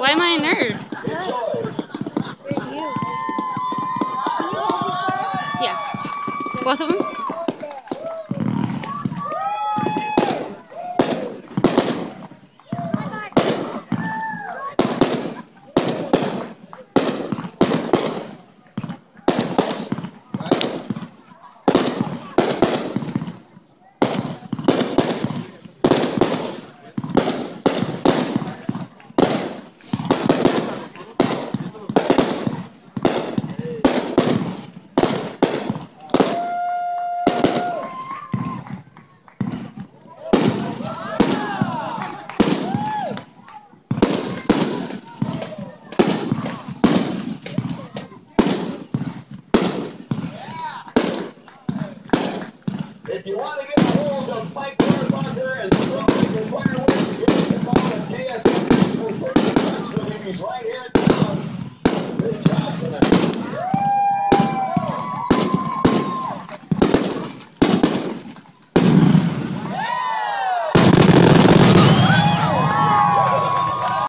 Why am I a nerd? You're you. Can you hold these for us? Yeah. Both of them? If you want to get a hold of Mike Rohrbacher and Strong Fireworks, give us a call at KSM National 30 Bucks. We'll give you right here.